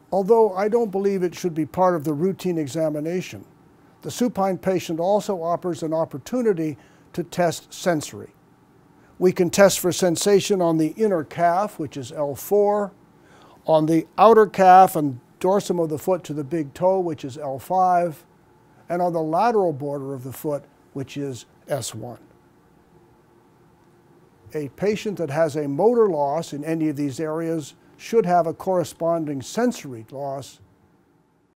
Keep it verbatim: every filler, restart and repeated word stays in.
Although I don't believe it should be part of the routine examination, the supine patient also offers an opportunity to test sensory. We can test for sensation on the inner calf, which is L four, on the outer calf and dorsum of the foot to the big toe, which is L five, and on the lateral border of the foot, which is S one. A patient that has a motor loss in any of these areas should have a corresponding sensory loss